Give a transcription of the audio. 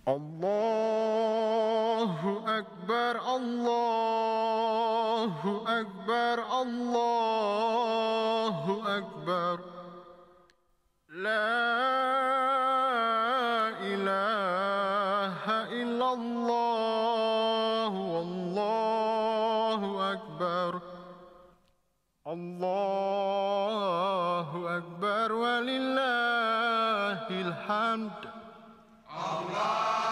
Allahu Akbar, Allahu Akbar, Allahu Akbar. La ilaha illallah, wallahu akbar. Allahu Akbar walillahil hamd. Allah